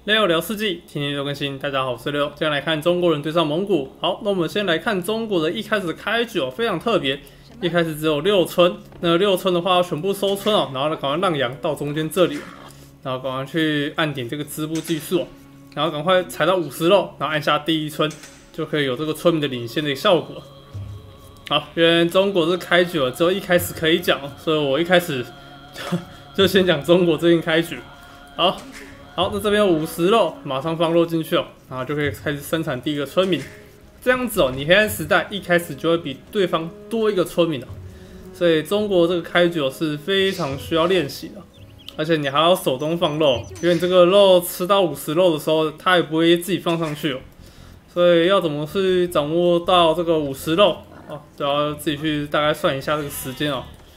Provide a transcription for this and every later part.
六聊世纪，天天都更新。大家好，我是六。今天来看中国人对上蒙古。好，那我们先来看中国的一开始的开局非常特别。一开始只有6村，那6村的话要全部收村然后呢赶快让羊到中间这里，然后赶快去按点这个织布技术然后赶快踩到50肉，然后按下第一村，就可以有这个村民的领先的效果。好，因为中国这开局只有一开始可以讲，所以我一开始就先讲中国这边开局。好，那这边有50肉，马上放肉进去然后就可以开始生产第一个村民。这样子你黑暗时代一开始就会比对方多一个村民所以中国这个开局是非常需要练习的，而且你还要手动放肉，因为你这个肉吃到50肉的时候，它也不会自己放上去所以要怎么去掌握到这个50肉就要自己去大概算一下这个时间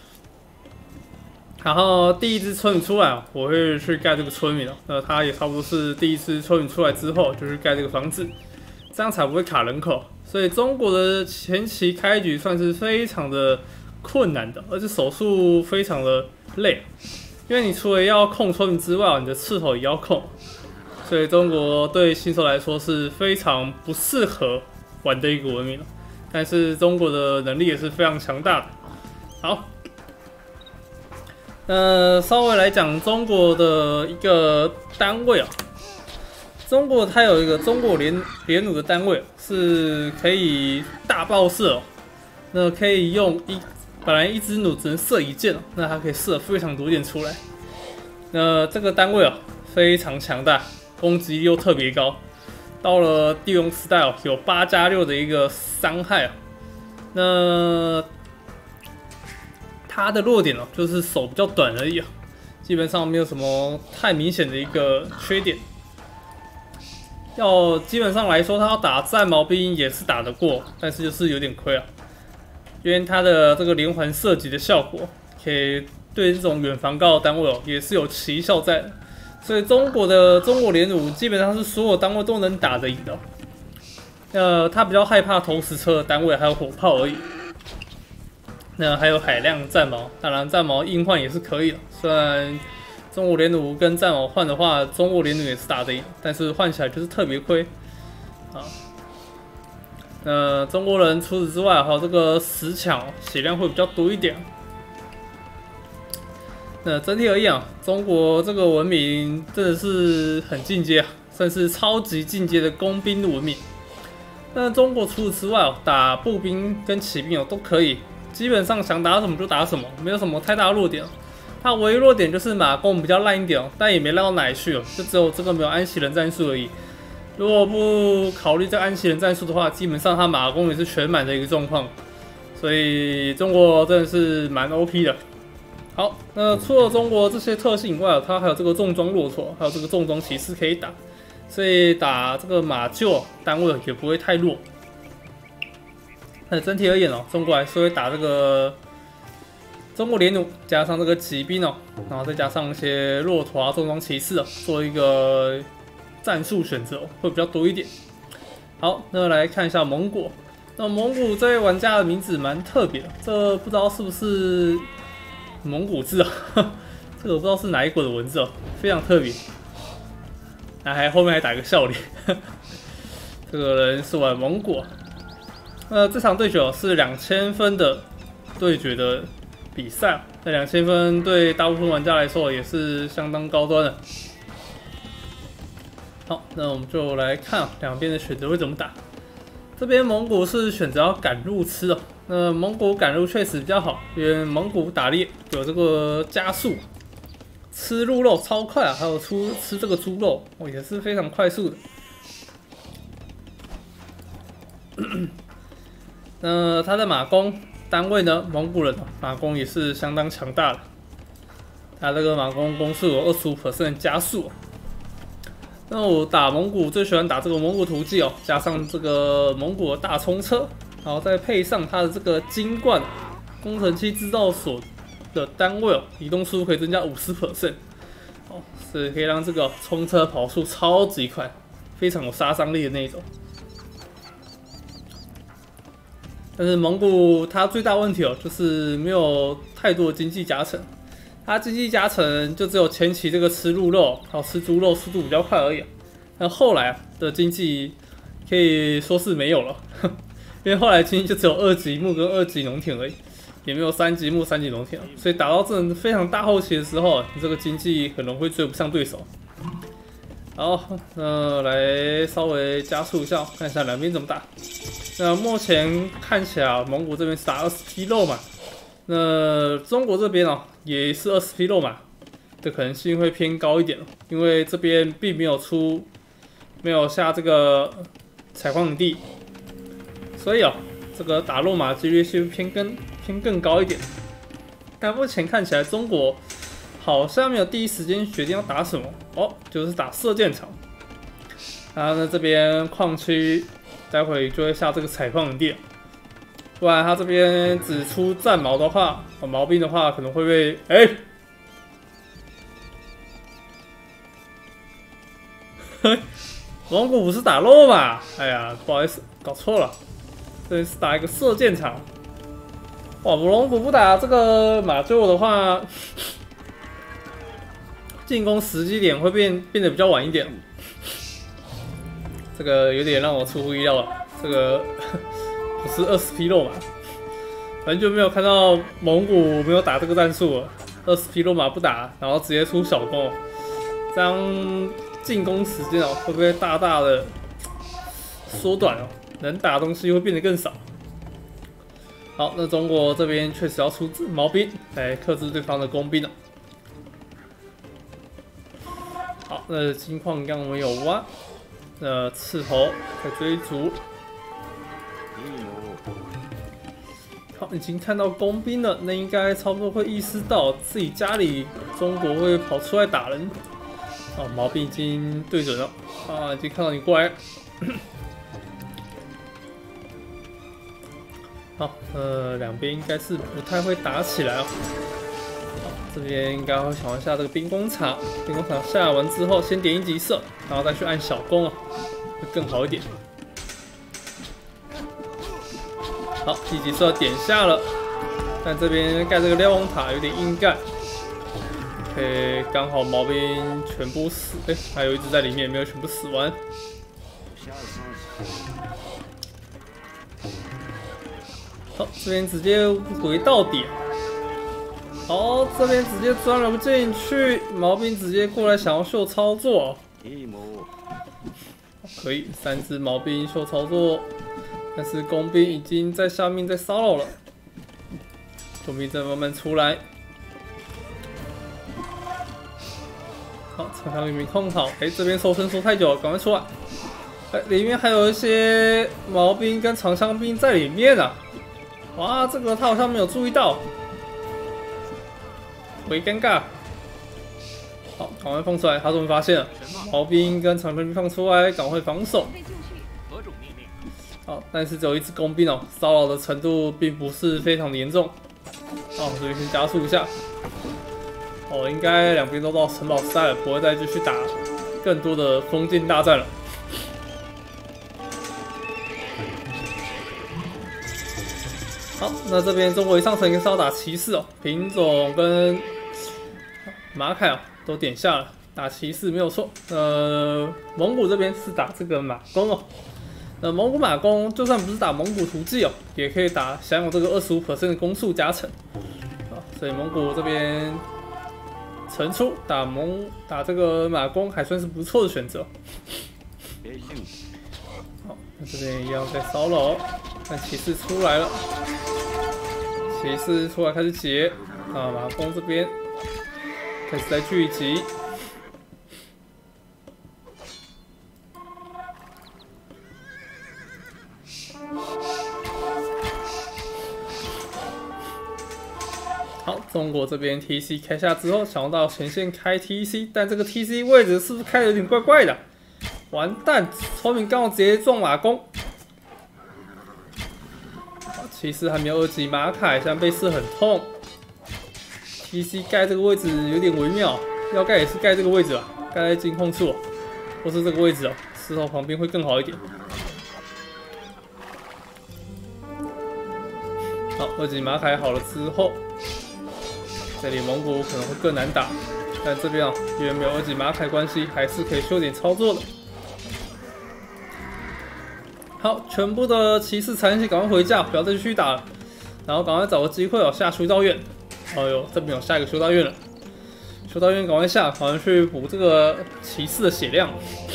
然后第一只村民出来我会去盖这个村民它也差不多是第一只村民出来之后，就去盖这个房子，这样才不会卡人口。所以中国的前期开局算是非常的困难的，而且手速非常的累，因为你除了要控村民之外，你的刺头也要控，所以中国对新手来说是非常不适合玩的一个文明但是中国的能力也是非常强大的。好。稍微来讲中国的一个单位中国它有一个中国连弩的单位是可以大爆射那可以用本来一支弩只能射1箭那它可以射非常多箭出来。那这个单位非常强大，攻击力又特别高，到了帝王时代有8+6的一个伤害那它的弱点就是手比较短而已基本上没有什么太明显的一个缺点。基本上来说，它要打战矛兵也是打得过，但是就是有点亏因为它的这个连环射击的效果，可以对这种远防高的单位也是有奇效在的。所以中国连弩基本上是所有单位都能打得赢的。它比较害怕投石车的单位还有火炮而已。那还有海量战矛，当然战矛硬换也是可以的。虽然中国连弩跟战矛换的话，中国连弩也是打得赢，但是换起来就是特别亏中国人除此之外，还有这个10抢血量会比较多一点。那整体而言中国这个文明真的是很进阶算是超级进阶的工兵的文明。那中国除此之外打步兵跟骑兵都可以。基本上想打什么就打什么，没有什么太大的弱点它唯一弱点就是马弓比较烂一点但也没烂到哪里去就只有这个没有安息人战术而已。如果不考虑这个安息人战术的话，基本上它马弓也是全满的一个状况。所以中国真的是蛮 OP 的。好，那除了中国这些特性以外，它还有这个重装骆驼，还有这个重装骑士可以打，所以打这个马厩单位也不会太弱。那整体而言中国还是会打这个中国连弩，加上这个骑兵然后再加上一些骆驼重装骑士做一个战术选择会比较多一点。好，那来看一下蒙古。那蒙古这位玩家的名字蛮特别的，这不知道是不是蒙古字这个我不知道是哪一国的文字非常特别。后面还打一个笑脸这个人是玩蒙古。这场对决是2000分的对决的比赛那2000分对大部分玩家来说也是相当高端的。好，那我们就来看两边的选择会怎么打。这边蒙古是选择要赶路吃的，那蒙古赶路确实比较好，因为蒙古打猎有这个加速，吃鹿肉超快还有吃这个猪肉也是非常快速的。那他的马弓单位呢？蒙古人马弓也是相当强大的，他这个马弓攻速有25% 的加速。那我打蒙古最喜欢打这个蒙古图记加上这个蒙古的大冲车，然后再配上它的这个金冠工程器制造所的单位移动速度可以增加50%，是可以让这个冲车跑速超级快，非常有杀伤力的那一种。但是蒙古它最大问题就是没有太多的经济加成，它经济加成就只有前期这个吃鹿肉还有吃猪肉速度比较快而已。 那后来的经济可以说是没有了，因为后来经济就只有2级木跟2级农田而已，也没有3级木、3级农田，所以打到这种非常大后期的时候，你这个经济可能会追不上对手。好，那来稍微加速一下，看一下两边怎么打。那目前看起来蒙古这边是打20匹肉嘛，那中国这边也是20匹肉嘛的可能性会偏高一点，因为这边并没有下这个采矿地，所以这个打肉马几率是偏更高一点。但目前看起来中国好像没有第一时间决定要打什么就是打射箭场。然后呢，这边矿区待会就会下这个采矿地，不然他这边只出战矛的话，毛兵的话可能会被蒙古不是打肉嘛？哎呀，不好意思，搞错了，这里是打一个射箭场。哇，蒙古不打这个马厩的话，进攻时机点会变得比较晚一点。这个有点让我出乎意料了，这个不是20匹肉马，很久没有看到蒙古没有打这个战术了，20匹肉马不打，然后直接出小攻，这样进攻时间会不会大大的缩短能打的东西会变得更少。好，那中国这边确实要出毛兵来克制对方的工兵了。好，那金矿刚我们有挖，刺头在追逐。好，已经看到工兵了，那应该差不多会意识到自己家里中国会跑出来打人。毛兵已经对准了，已经看到你过来了。好，两边应该是不太会打起来好，这边应该会想一下这个兵工厂，兵工厂下完之后，先点1级射，然后再去按小攻会更好一点。好，1级射点下了，但这边盖这个瞭望塔有点硬盖。OK， 刚好毛兵全部死，还有一只在里面没有全部死完。好，这边直接回到底。好，这边直接钻了不进去，毛兵直接过来想要秀操作。可以，3只毛兵秀操作，但是工兵已经在下面在骚扰了，工兵在慢慢出来。好，长枪兵控好，这边收身收太久了，赶快出来。里面还有一些毛兵跟长枪兵在里面啊。哇，这个他好像没有注意到，微尴尬。好，赶快放出来，他终于发现了，毛兵跟长枪兵放出来，赶快防守。好，但是只有1只工兵骚扰的程度并不是非常的严重。好，这边先加速一下。应该两边都到城堡时代了，不会再继续打更多的封建大战了。好，那这边中国一上城应该是要打骑士品种跟马凯都点下了，打骑士没有错。蒙古这边是打这个马弓蒙古马弓就算不是打蒙古图记也可以享有这个25% 的攻速加成所以蒙古这边城出打这个马弓还算是不错的选择。好，那这边一样在骚扰，但骑士出来了，骑士出来开始解马弓这边开始在聚集。好，中国这边 TC 开下之后，想到前线开 TC， 但这个 TC 位置是不是开的有点怪怪的？完蛋，聪明刚好直接撞马弓。骑士还没有2级马凯，现在被射很痛。TC 盖这个位置有点微妙，要盖也是盖这个位置吧，盖在金控处或是这个位置石头旁边会更好一点。好，2级马凯好了之后。这里蒙古可能会更难打，但这边因为没有2级马凯关系，还是可以修点操作的。 好，全部的骑士残血赶快回家，不要再继续打了。然后赶快找个机会哦，下修道院。哎呦，这边有下一个修道院了。修道院赶快下，赶快去补这个骑士的血量。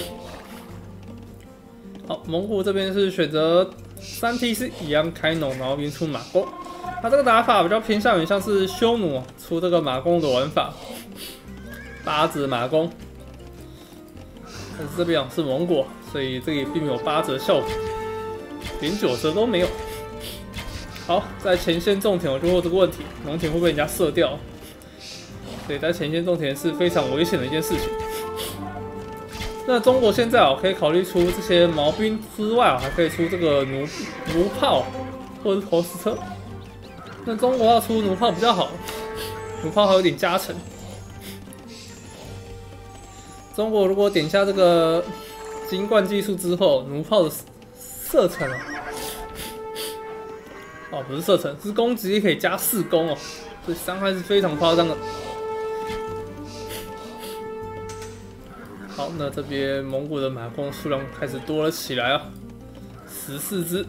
好，蒙古这边是选择3TC一样开农，然后边出马弓。他这个打法比较偏向于像是匈奴出这个马弓的玩法，8折马弓。但是这边是蒙古，所以这里并没有8折效果，连9折都没有。好，在前线种田我就问这个问题，农田会被人家射掉，所以在前线种田是非常危险的一件事情。那中国现在可以考虑出这些毛兵之外还可以出这个弩炮或者是投石车。那中国要出弩炮比较好，弩炮还有点加成。中国如果点下这个金冠技术之后，弩炮的射程不是射程，是攻击力可以加4攻哦，所以伤害是非常夸张的。好，那这边蒙古的马弓数量开始多了起来啊，14只。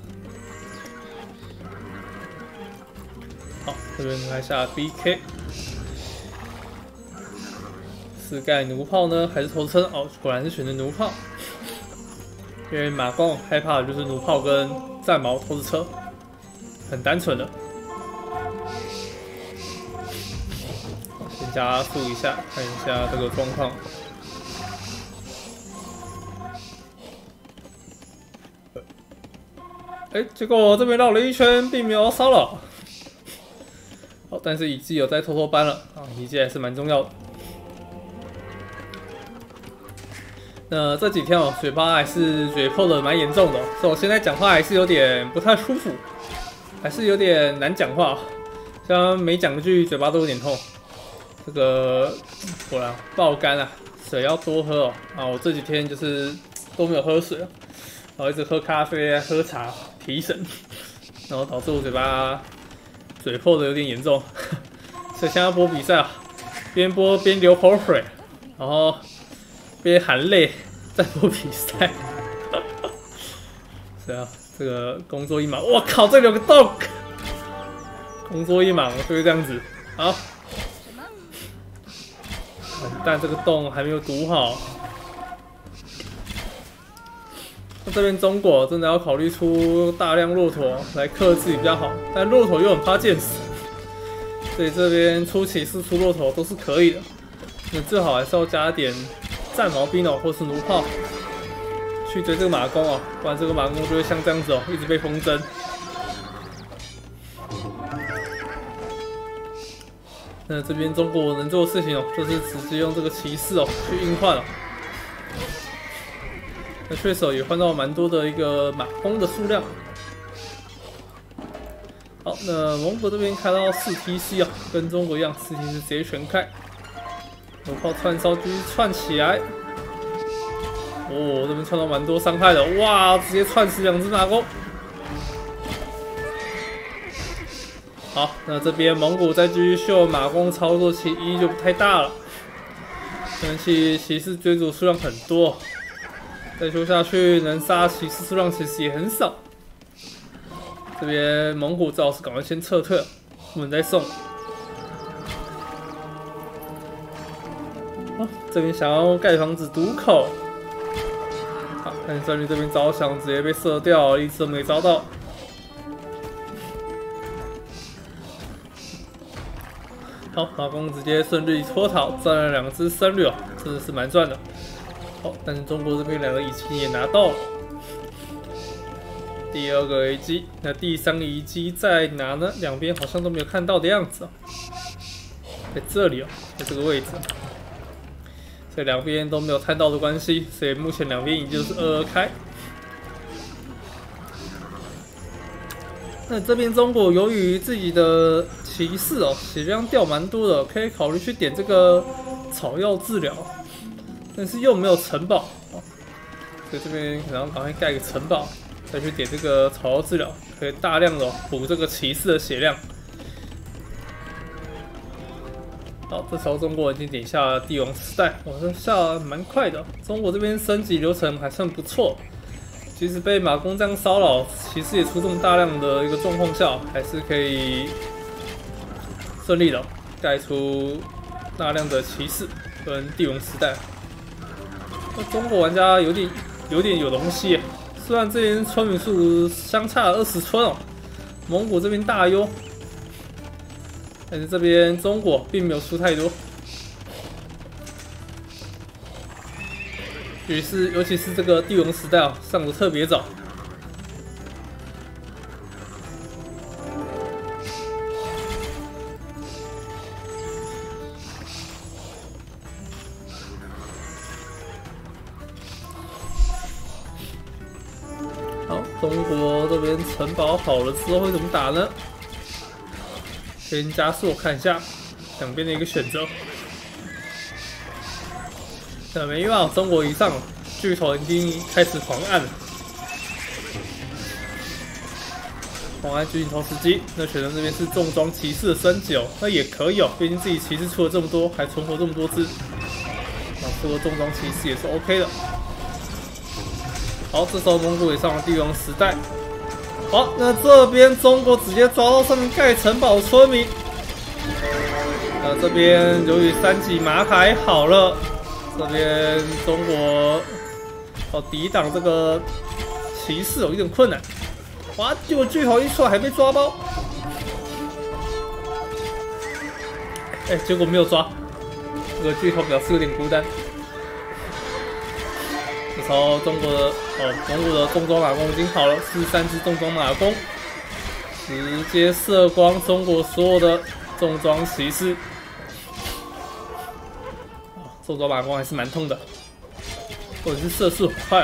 好，这边来下 BK， 是盖弩炮呢，还是投车？哦，果然是选择弩炮，因为马弓害怕的就是弩炮跟战矛投石车。很单纯的，先加速一下，看一下这个状况。结果这边绕了一圈，并没有骚扰。好，但是乙技有在偷偷搬了啊，乙技还是蛮重要的。那这几天嘴巴还是嘴破的蛮严重的，所以我现在讲话还是有点不太舒服。还是有点难讲话，像每讲句嘴巴都有点痛。这个果然爆肝啊，水要多喝哦。我这几天就是都没有喝水，然后一直喝咖啡、喝茶提神，然后导致我嘴破的有点严重。所以现在播比赛边播边流口水，然后边含泪在播比赛。是啊。这个工作一忙，我靠，这里有个洞！工作一忙就是这样子。好，但这个洞还没有堵好。那这边中国真的要考虑出大量骆驼来克制比较好，但骆驼又很怕箭死，所以这边出骑士出骆驼都是可以的。那最好还是要加点战矛兵或是弩炮。去追这个马弓不然这个马弓就会像这样子一直被风筝。那这边中国能做的事情就是直接用这个骑士去硬换那确实也换到蛮多的一个马弓的数量。好，那蒙古这边开到4TC跟中国一样，4TC 直接全开，弩炮串烧继续串起来。这边串到蛮多伤害的，哇！直接串死2只马弓。好，那这边蒙古再继续秀马弓操作，其意义就不太大了。但骑士追逐数量很多，再修下去能杀骑士数量其实也很少。这边蒙古最好是赶快先撤退，不能再送。这边想要盖房子堵口。好，但战略这边招降直接被射掉，一次都没招到。好，马弓直接顺利脱逃，赚了2只僧侣真的是蛮赚的。好，但是中国这边2个遗迹也拿到了。第2个遗迹，那第3个遗迹在哪呢？两边好像都没有看到的样子在这里在这个位置。所以两边都没有看到的关系，所以目前两边已经就是2-2开。那这边中国由于自己的骑士血量掉蛮多的，可以考虑去点这个草药治疗，但是又没有城堡所以这边可能赶快盖个城堡，再去点这个草药治疗，可以大量的补这个骑士的血量。好，这时候中国已经点下了帝王时代，这下蛮快的。中国这边升级流程还算不错， 即使被马弓这样骚扰，骑士也出这么大量的一个状况下，还是可以顺利的盖出大量的骑士跟帝王时代。那中国玩家有点有东西耶，虽然这边村民数相差了20村哦，蒙古这边大优，但是这边中国并没有输太多。尤其是这个帝王时代啊，上的特别早。好，中国这边城堡好了之后会怎么打呢？先加速看一下两边的一个选择。没办法，中国一上，巨头已经开始狂按了，狂按巨型投石机。那选择这边是重装骑士的升级哦，那也可以哦，毕竟自己骑士出了这么多，还存活这么多只，那出了重装骑士也是 OK 的。好，这时候蒙古也上了帝王时代。好，那这边中国直接抓到上面盖城堡的村民。这边由于3级马凯好了。这边中国抵挡这个骑士有一点困难，哇！结果巨头一出来还被抓包，结果没有抓，这个巨头表示有点孤单。这时候中国的蒙古的重装马弓已经好了，43只重装马弓，直接射光中国所有的重装骑士。重装马弓还是蛮痛的，或者是射速很快啊。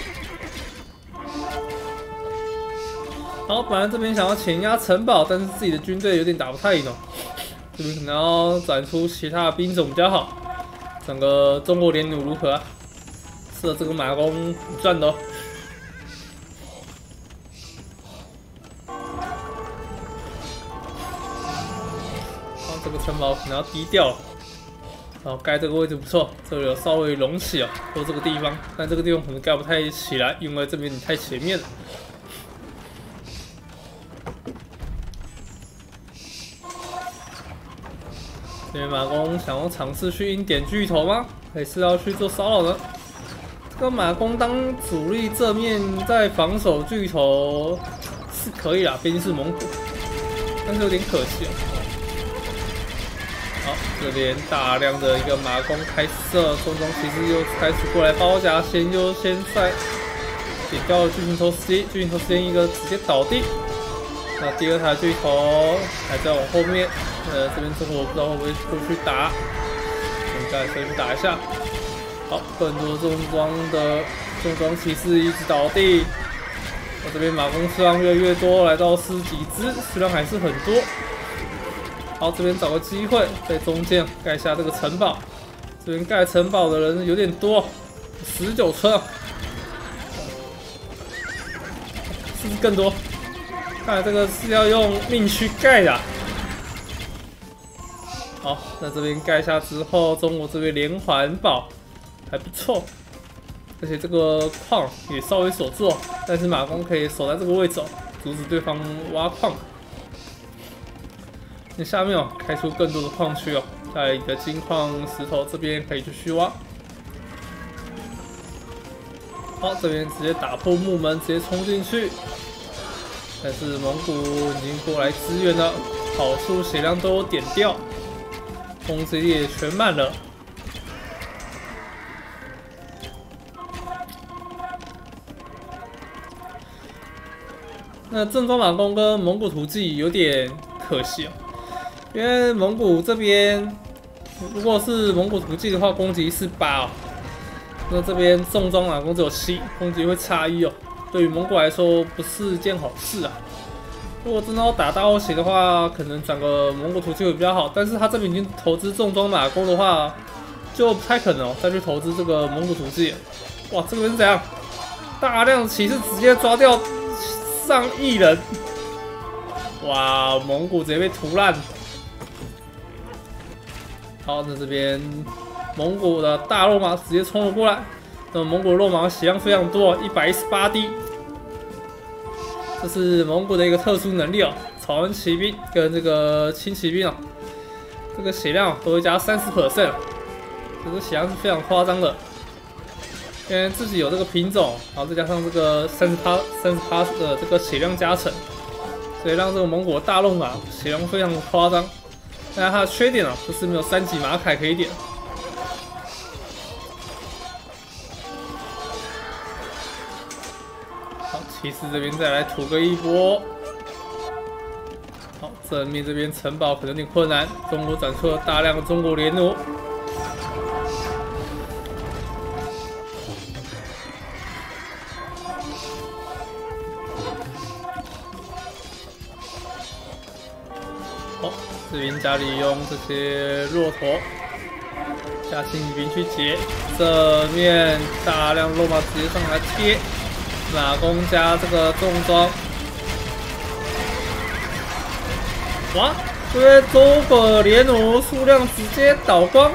好，本来这边想要前压城堡，但是自己的军队有点打不太赢哦，这边可能要展出其他的兵种比较好。整个中国联弩如何啊？射这个马弓很赚的哦。好，这个城堡可能要低调了。好，盖这个位置不错，这里有稍微隆起哦，或这个地方，但这个地方可能盖不太起来，因为这边你太前面了。这边马弓想要尝试去硬点巨头吗？还是要去做骚扰呢？这个马弓当主力正面在防守巨头是可以啦，毕竟是蒙古，但是有点可惜哦。好，这边大量的一个马弓开射，重装骑士又开始过来包夹，先在点掉了巨型投石机，巨型投石机一个直接倒地。那第二台巨头还在往后面，这边中国不知道会不会过去打，应该可以去打一下。好，更多重装骑士一直倒地。那这边马弓数量越来越多，来到10几只，数量还是很多。好，这边找个机会在中间盖下这个城堡。这边盖城堡的人有点多，19村啊，是不是更多？看来这个是要用命去盖的。好，那这边盖下之后，中国这边连环堡还不错，而且这个矿也稍微守住，但是马弓可以守在这个位置，阻止对方挖矿。那下面开出更多的矿区哦，在你的金矿石头这边可以继续挖。好，这边直接打破木门，直接冲进去。但是蒙古已经过来支援了，好处血量都有点掉，攻击力也全满了。那正装马弓跟蒙古图记有点可惜哦，因为蒙古这边如果是蒙古图记的话，攻击是8哦，那这边重装马弓只有7，攻击会差1哦。对于蒙古来说不是件好事啊。如果真的要打大后期的话，可能转个蒙古图记会比较好。但是他这边已经投资重装马弓的话，就不太可能再去投资这个蒙古图记。哇，这个人是怎样？大量骑士直接抓掉上亿人！哇，蒙古直接被屠烂。好，那这边蒙古的大肉马直接冲了过来。 那么蒙古肉马血量非常多，118滴。这是蒙古的一个特殊能力哦。草原骑兵跟这个轻骑兵啊，这个血量都会加30%，这个血量是非常夸张的。因为自己有这个品种，然后再加上这个30%的这个血量加成，所以让这个蒙古的大肉马血量非常的夸张。但是它的缺点啊，就是没有3级马凯可以点。好，骑士这边再来吐个一波。好，正面这边城堡可能有点困难，中国展出了大量的中国联弩。好，这边家里用这些骆驼加轻骑兵去截，正面大量肉马直接上来贴，马弓加这个重装。哇，这边中国联弩数量直接倒光。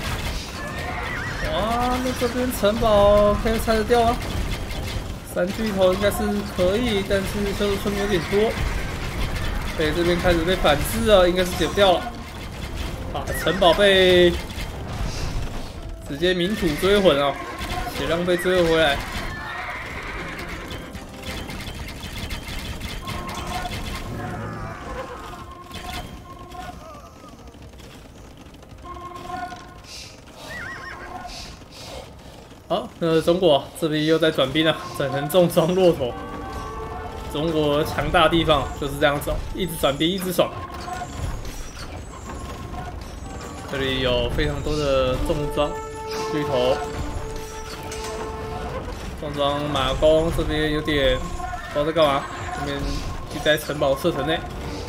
哇，那这边城堡可以拆得掉啊？3巨头应该是可以，但是修的村民有点多。对，这边开始被反制了，应该是解不掉了。啊，城堡被直接民土追魂啊，血量被追回来。好，那中国这边又在转兵了，转成重装骆驼。中国强大的地方就是这样子，一直转兵，一直爽。这里有非常多的重装巨头，重装马弓这边有点不知道在干嘛，这边就在城堡射程内。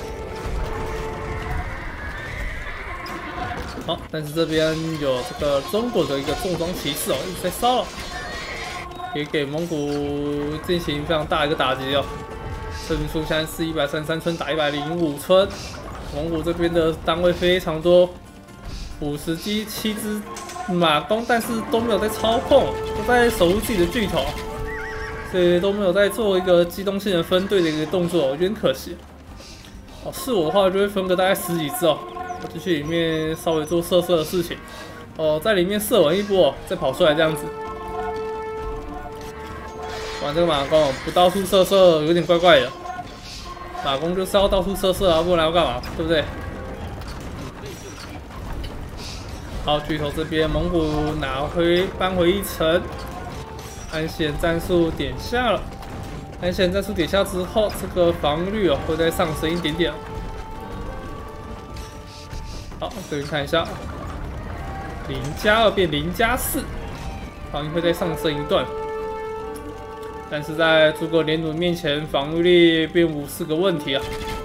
好，但是这边有这个中国的一个重装骑士哦，一直在骚扰，也给蒙古进行非常大的一个打击哦。村民数现在是133村打105村，蒙古这边的单位非常多，57只马弓，但是都没有在操控，都在守护自己的巨头，所以都没有在做一个机动性的分队的一个动作，我觉得很可惜。哦，是我的话，就会分个大概10几只哦。我就去里面稍微做射的事情，在里面射完一波，再跑出来这样子。玩这个马弓不到处射有点怪怪的。马弓就是要到处射啊，不然要干嘛？对不对？好，巨头这边蒙古扳回一城，安险战术点下了。安险战术点下之后，这个防御率会再上升一点点。好，这边看一下，0+2变0+4，防御会再上升一段，但是在诸葛连弩面前，防御力并不是个问题啊。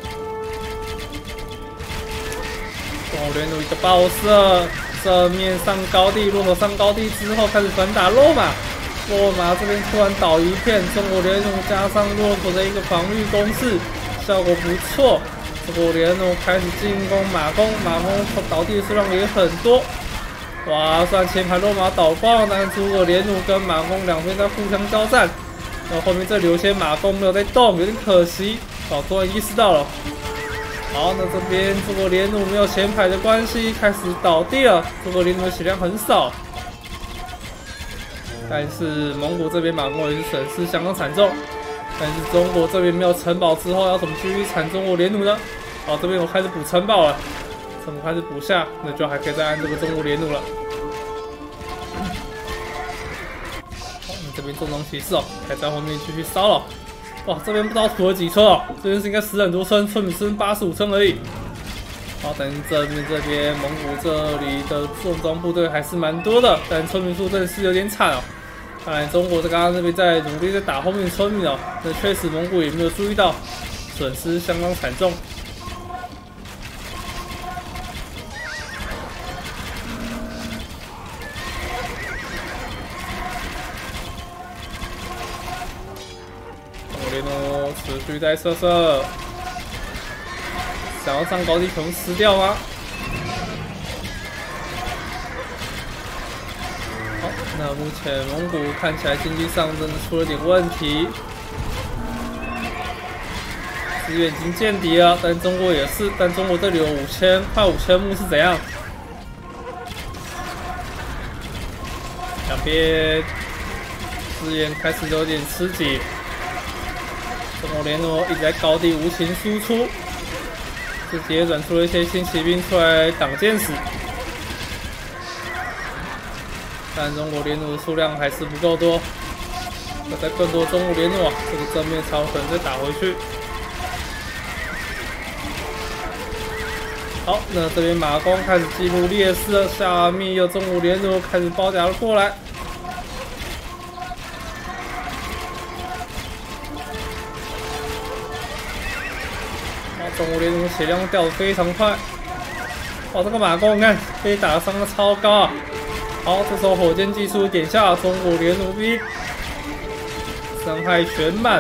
诸葛连弩一个爆射，正面上高地，骆驼上高地之后开始反打肉马，肉马这边突然倒一片，中国连弩加上骆驼的一个防御攻势，效果不错。中国连弩开始进攻马弓倒地的数量也很多。哇，虽然前排肉马倒光，但是诸葛连弩跟马弓两边在互相交战。然后后面这里有些马弓没有在动，有点可惜。好，突然意识到了。好，那这边诸葛连弩没有前排的关系，开始倒地了。诸葛连弩的血量很少，但是蒙古这边马弓也是损失相当惨重。但是中国这边没有城堡之后，要怎么继续铲中国连弩呢？好，这边我开始补城堡了，城堡开始补下，那就还可以再按这个中国连弩了。好，那这边重装骑士还在后面继续骚扰。哇，这边不知道吐了几村哦，这边是应该10很多村，村民剩85村而已。好，但是这边蒙古这里的重装部队还是蛮多的，但村民数真的是有点惨哦。看来中国刚刚这边在努力在打后面的村民哦，那确实蒙古也没有注意到，损失相当惨重。中国连弩持续在射，想要上高地全部吃掉吗？好， 那目前蒙古看起来经济上真的出了点问题，资源已经见底了，但中国也是，但中国这里有快5000墓是怎样？两边资源开始有点吃紧，中国联络一直在高地无情输出，自己也转出了一些轻骑兵出来挡箭矢。 但中国联弩的数量还是不够多，要再更多中国联弩啊，这个正面才有可能再打回去。好，那这边马弓开始进入劣势了，下面有中国联弩开始包夹了过来。中国联弩血量掉得非常快，哇，这个马弓看被打的伤的超高啊！ 好，这时候火箭技术点下，中国联弩兵伤害全满。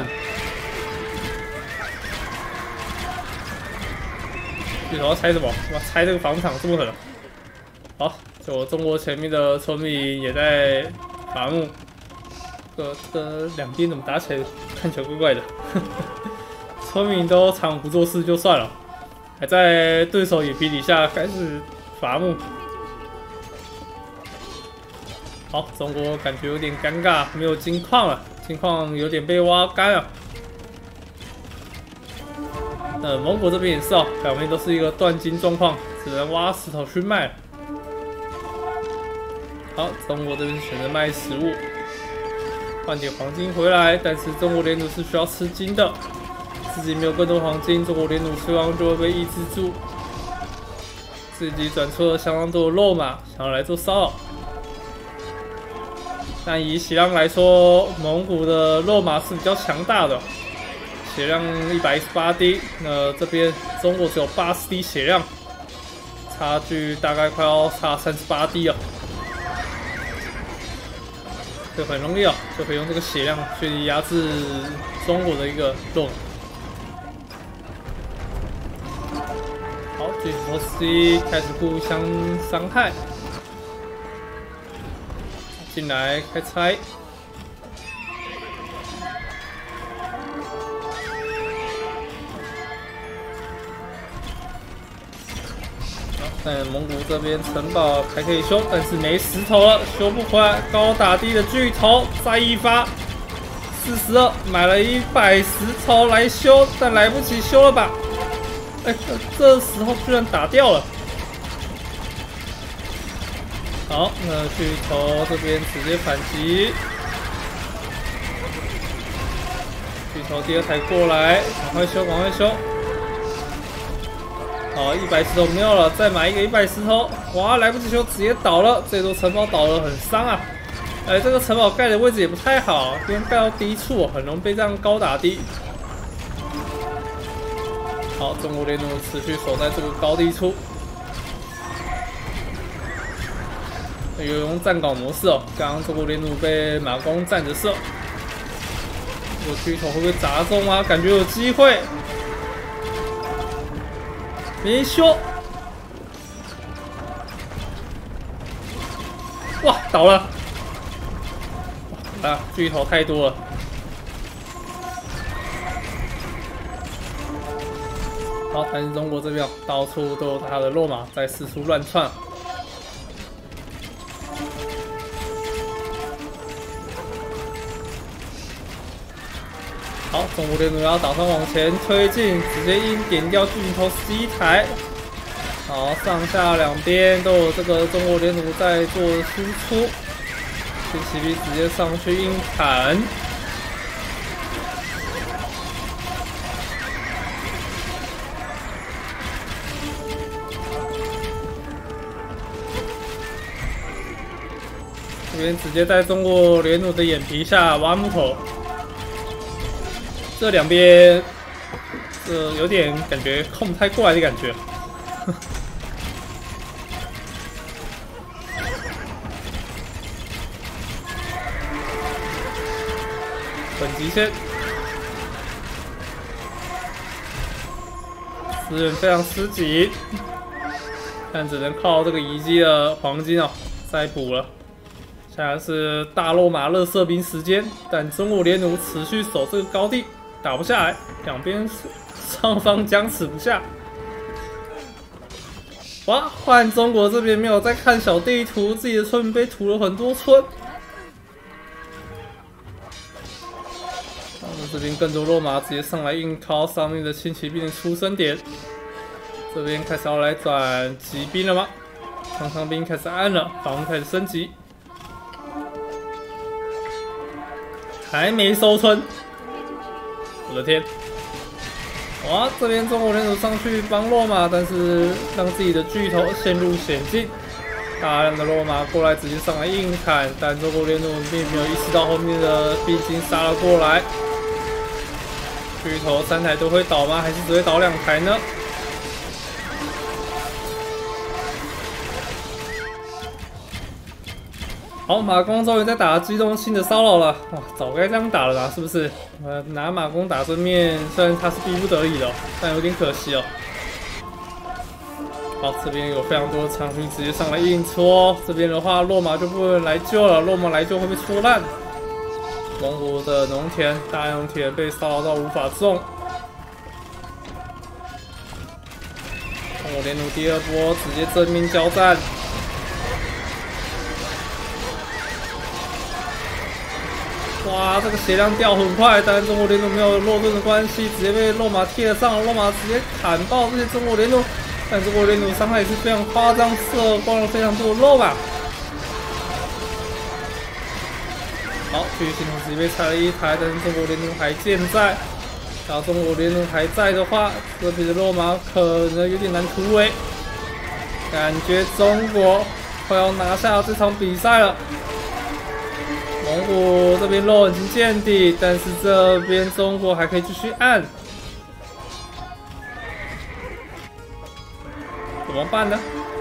你要猜什么？我猜这个防场这么狠。好，就中国前面的村民也在伐木。这两边怎么打起来看起来怪怪的？村民都常不做事就算了，还在对手眼皮底下开始伐木。 好，中国感觉有点尴尬，没有金矿了，金矿有点被挖干了。蒙古这边也是哦，表面都是一个断金状况，只能挖石头去卖。好，中国这边选择卖食物，换点黄金回来，但是中国联弩是需要吃金的，自己没有更多黄金，中国联弩希望就会被抑制住。自己转出了相当多的肉马，想要来做骚扰。 但以血量来说，蒙古的肉马是比较强大的，血量118滴。那这边中国只有80滴血量，差距大概快要差38滴了。就很容易哦，就可以用这个血量去压制中国的一个肉。好，巨头 C 开始互相伤害。 进来开拆，但蒙古这边城堡还可以修，但是没石头了，修不回来。高打低的巨头再一发，42买了100石头来修，但来不及修了吧？哎，这时候居然打掉了。 好，那巨头这边直接反击，巨头第二台过来，赶快修，赶快修。好，100石头没有了，再买一个100石头，哇，来不及修，直接倒了。这座城堡倒了，很伤啊。哎，这个城堡盖的位置也不太好，因为盖到低处，很容易被这样高打低。好，中国联弩持续守在这个高低处。 有用站岗模式哦，刚刚中国联弩被马弓站着射，这个巨头会不会砸中啊？感觉有机会，没修，哇，倒了！啊，巨头太多了。好，但是中国这边到处都有他的肉马在四处乱窜。 好，中国联弩要打算往前推进，直接点掉巨头11台。好，上下两边都有这个中国联弩在做输出，轻骑兵直接上去硬砍。这边直接在中国联弩的眼皮下挖木头。 这两边，有点感觉控不太过来的感觉。本极限，资源非常吃紧，但只能靠这个遗迹的黄金哦，再补了。 下来是大肉马垃圾兵时间，但中国联弩持续守这个高地，打不下来，两边双方僵持不下。哇，换中国这边没有在看小地图，自己的村民被屠了很多村。他们这边更多肉马直接上来硬靠上面的轻骑兵的出生点。这边开始要来转骑兵了吗？长枪兵开始按了，防开始升级。还没收村，我的天！哇，这边中国联弩上去帮落马，但是让自己的巨头陷入险境。大量的落马过来，直接上来硬砍，但中国联弩并没有意识到后面的兵精杀了过来。巨头3台都会倒吗？还是只会倒2台呢？好，马弓终于在打机动性的骚扰了，哇，早该这样打了啦，是不是？拿马弓打正面，虽然他是逼不得已的，但有点可惜哦。好，这边有非常多的长兵直接上来硬戳，这边的话落马就不能来救了，落马来救会被戳烂。蒙古的农田大农田被骚扰到无法种。中国联弩第2波直接正面交战。哇，这个血量掉很快，但是中国联弩没有肉盾的关系，直接被肉马贴了上，肉马直接砍爆这些中国联弩，但中国联弩伤害也是非常夸张，射光了非常多的肉马。好，巨型同时被拆了1台，但是中国联弩还健在。然后中国联弩还在的话，这边的肉马可能有点难突围，感觉中国快要拿下这场比赛了。蒙古这边肉已经见底，但是这边中国还可以继续按，怎么办呢？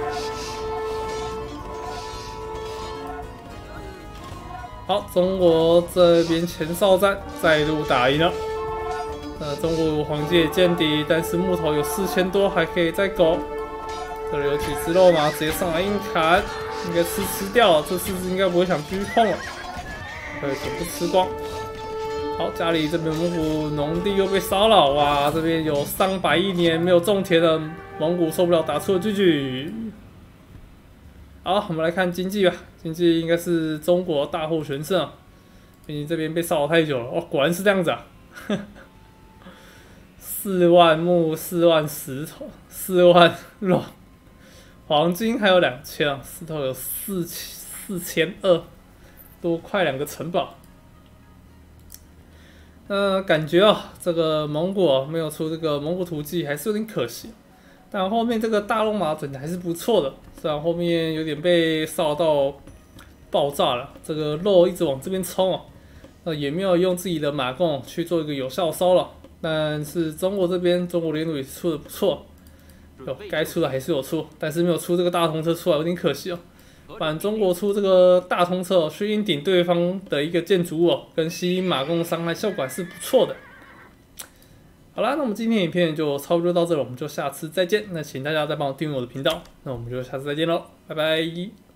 好，中国这边前哨战再度打赢了。中国黄金也见底，但是木头有4000多，还可以再勾。这里有几只肉马直接上来硬砍，应该吃掉了，这次应该不会想继续碰了。全部吃光。好，家里这边蒙古农地又被骚扰，哇，这边有上百亿年没有种田的蒙古受不了，打出了巨巨。好，我们来看经济吧，经济应该是中国大获全胜啊，毕竟这边被骚扰太久了。哦，果然是这样子啊！4万木，4万石头，4万肉，黄金还有2000啊，石头有4200。多快2个城堡，感觉啊，这个蒙古没有出这个蒙古图记还是有点可惜，但后面这个大龙马整的还是不错的，虽然后面有点被骚扰到爆炸了，这个肉一直往这边冲啊，也没有用自己的马弓去做一个有效骚扰，但是中国这边中国联弩也是出的不错，该出的还是有出，但是没有出这个大通车出来，有点可惜哦。不然中国出这个大通车去硬顶对方的一个建筑物跟吸引马弓伤害效果还是不错的。好啦，那我们今天影片就差不多到这了，我们就下次再见。那请大家再帮我订阅我的频道，那我们就下次再见喽，拜拜。